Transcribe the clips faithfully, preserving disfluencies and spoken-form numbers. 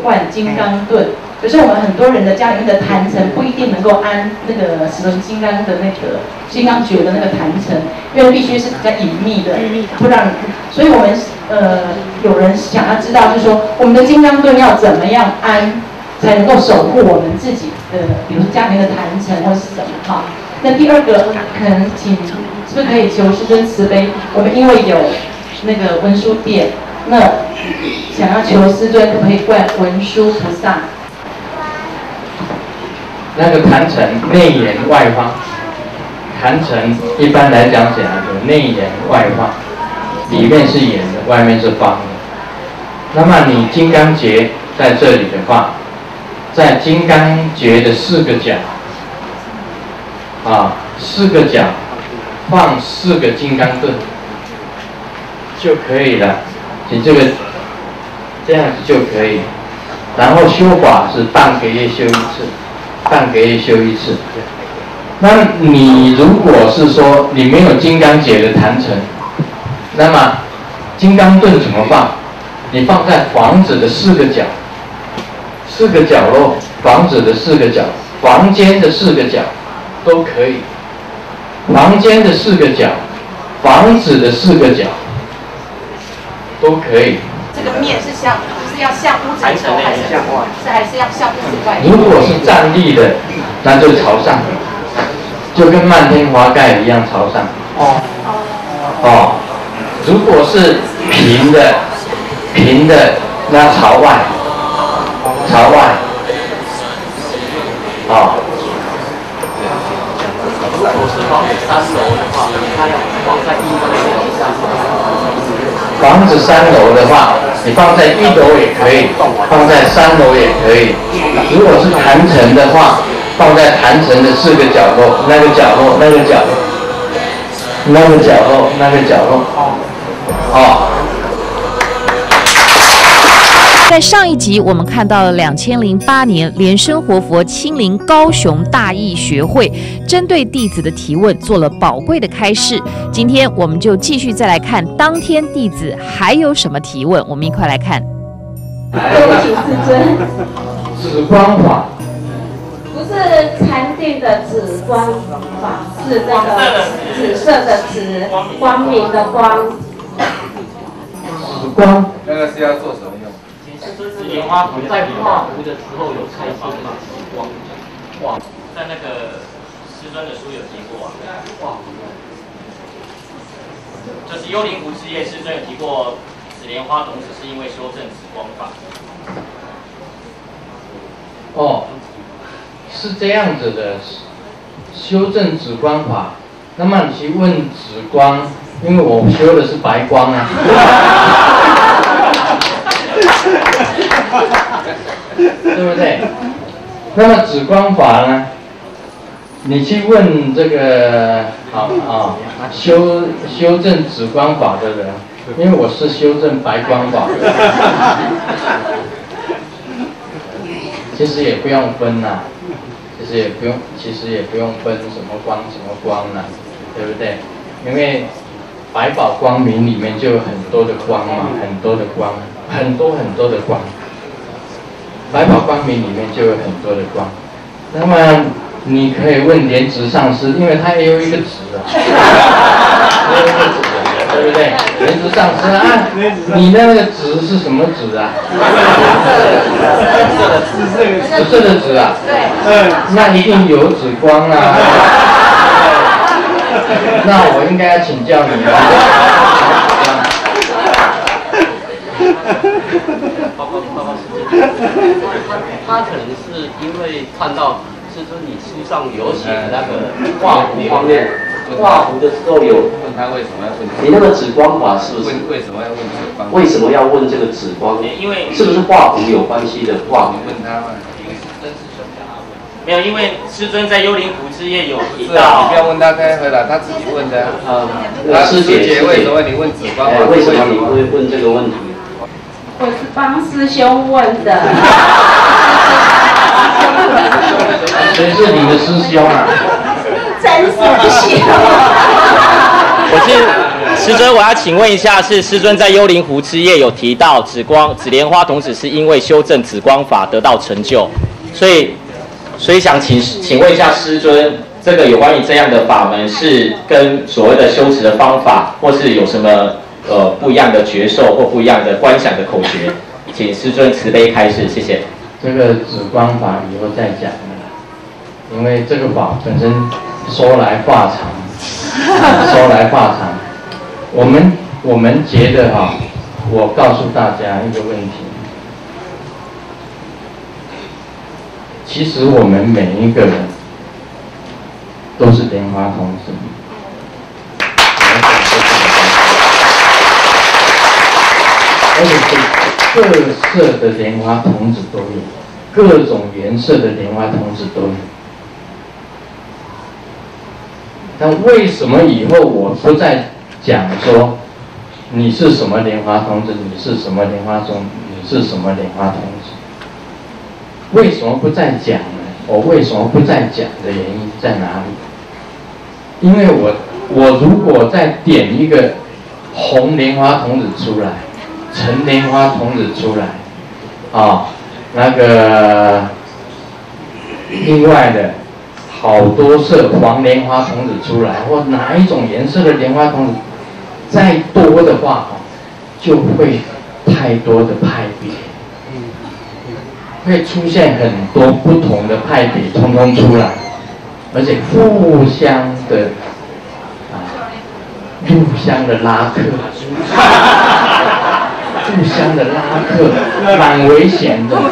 灌金刚盾。可是我们很多人的家里面的坛城不一定能够安那个十轮金刚的那个金刚诀的那个坛城，因为必须是比较隐秘的，不让。所以我们呃有人想要知道，就是说我们的金刚盾要怎么样安，才能够守护我们自己的，比如说家庭的坛城或是什么哈。那第二个可能请是不是可以求师尊慈悲？我们因为有那个文殊殿，那想要求师尊可不可以灌文殊菩萨？ 那个坛城内圆外方，坛城一般来讲讲有内圆外方，里面是圆的，外面是方的。那么你金刚诀在这里的话，在金刚诀的四个角，啊，四个角放四个金刚盾就可以了。你这个这样子就可以。然后修法是半个月修一次。半个月修一次。那你如果是说你没有金刚诀的坛城，那么金刚盾怎么放？你放在房子的四个角，四个角落，房子的四个角，房间的四个角都可以。房间的四个角，房子的四个角都可以。 这个面是向。是要向屋子里头，还是是还是要向屋子外？ 如果是站立的，那就朝上，就跟漫天华盖一样朝上。哦哦，如果是平的，平的那朝外，朝外。哦。如果是房子三楼的话，它要放在一楼上。房子三楼的话，你放在一楼也可以，放在三楼也可以。如果是坛城的话，放在坛城的四个角落，那个角落，那个角落，那个角落，那个角落。哦。 在上一集，我们看到了两千零八年莲生活佛亲临高雄大义学会，针对弟子的提问做了宝贵的开示。今天我们就继续再来看当天弟子还有什么提问，我们一块来看。 对不起，师尊。 紫光法。 不是禅定的紫光法，是那个紫色的紫，光明的光。 紫光。 那个是要做什么用？ 莲花图在画图的时候有开发吗？光画在那个师尊的书有提过啊。画图就是幽灵湖之夜，师尊有提过紫莲花种子是因为修正紫光法。 哦，是这样子的，修正紫光法。那么你去问紫光，因为我修的是白光啊。对不对？那么紫光法呢？你去问这个好啊，修修正紫光法的人，因为我是修正白光法的，其实也不用分呐、啊，其实也不用，其实也不用分什么光什么光呐、啊，对不对？因为百宝光明里面就有很多的光嘛，很多的光，很多很多的光。百宝光明里面就有很多的光，那么你可以问莲池上师，因为他也有一个池啊，也有一个池啊，对不对？莲池上师啊，你那个纸是什么纸啊？紫色的纸啊？对。那一定有紫光啊。那我应该要请教你啊。 他可能是因为看到师尊你书上有写的那个画符方面，画符的时候有问他为什么要问？ 你那个紫光法是不是？ 为什么要问紫光？ 为什么要问这个紫光？ 因为是不是画符有关系的画符？ 问他嘛。 没有，因为师尊在幽灵湖之夜有提是啊， 到。 你不要问他开回答，他自己问的。 啊， 他师姐， 师姐为什么你问紫光法？ 为什么你会问这个问题？ 我是帮师兄问的。 谁是你的师兄啊？ 真师兄。 我是师尊，我要请问一下，是师尊在幽灵湖之夜有提到紫光紫莲花童子是因为修正紫光法得到成就，所以所以想请请问一下师尊，这个有关于这样的法门是跟所谓的修持的方法，或是有什么呃不一样的觉受或不一样的观想的口诀，请师尊慈悲开示，谢谢。 这个紫光法以后再讲了，因为这个法本身说来话长，啊、说来话长。我们我们觉得哈、啊，我告诉大家一个问题，其实我们每一个人都是莲花童子，而且是各色的莲花童子都有，各种颜色的莲花童子都有。但为什么以后我不再讲说你是什么莲花童子，你是什么莲花种，你是什么莲花童子？为什么不再讲呢？我为什么不再讲的原因在哪里？因为我我如果再点一个红莲花童子出来，橙莲花童子出来，啊、哦，那个另外的好多色黄莲花童子出来，或哪一种颜色的莲花童子再多的话，就会太多的派别，会出现很多不同的派别，通通出来，而且互相的啊，互相的拉客，互相的拉客，蛮危险的。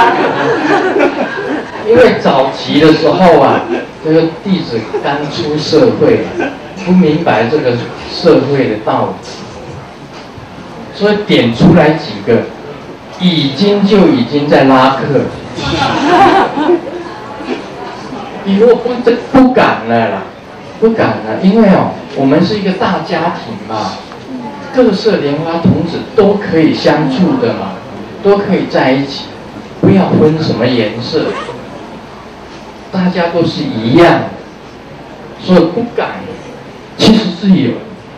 因为早期的时候啊，这个弟子刚出社会，不明白这个社会的道理，所以点出来几个，已经就已经在拉客了。以后不不敢了啦，不敢了，因为哦，我们是一个大家庭嘛，各色莲花童子都可以相处的嘛，都可以在一起，不要分什么颜色。大家都是一样的，所以不敢。其实是有，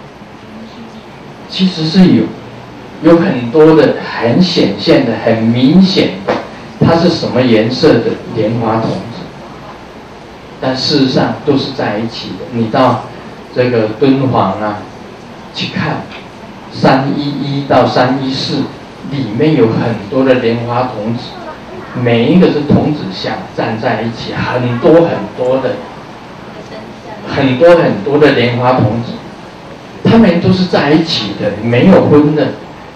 其实是有，有很多的很显现的、很明显的，它是什么颜色的莲花童子，但事实上都是在一起的。你到这个敦煌啊去看，三一一到三一四里面有很多的莲花童子。每一个是童子像站在一起，很多很多的，很多很多的莲花童子，他们都是在一起的，没有分的。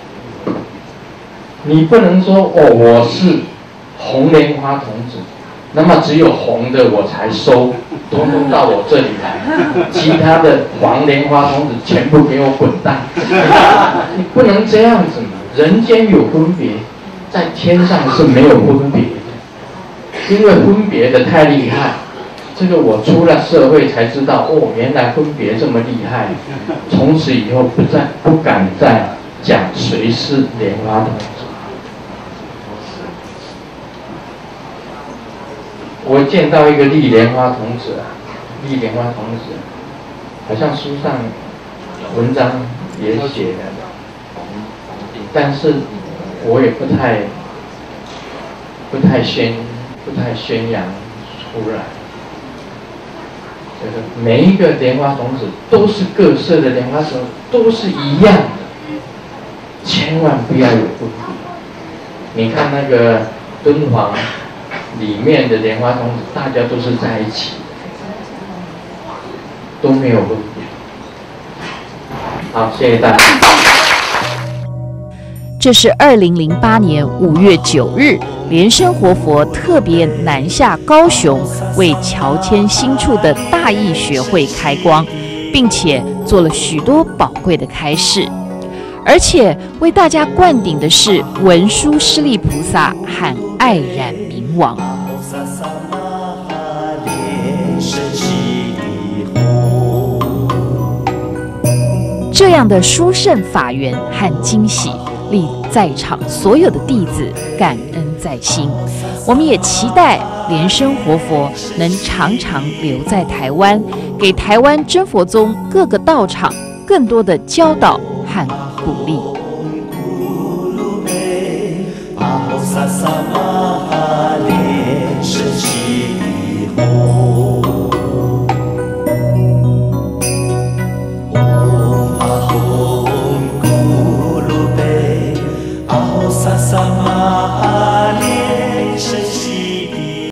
你不能说哦，我是红莲花童子，那么只有红的我才收，通通到我这里来，其他的黄莲花童子全部给我滚蛋！你不能这样子嘛，人间有分别。在天上是没有分别的，因为分别的太厉害。这个我出了社会才知道，哦，原来分别这么厉害。从此以后不再不敢再讲谁是莲花童子。我见到一个绿莲花童子啊，绿莲花童子，好像书上文章也写的，但是。我也不太、不太宣、不太宣扬出来。这个每一个莲花童子都是各色的莲花童子，都是一样的，千万不要有分别。你看那个敦煌里面的莲花童子，大家都是在一起的，都没有分别。好，谢谢大家。 这是二零零八年五月九日，莲生活佛特别南下高雄，为乔迁新处的大义学会开光，并且做了许多宝贵的开示，而且为大家灌顶的是文殊师利菩萨和爱染明王。这样的殊胜法缘和惊喜，令在场所有的弟子感恩在心。我们也期待莲生活佛能常常留在台湾，给台湾真佛宗各个道场、各更多的教导和鼓励。 Sama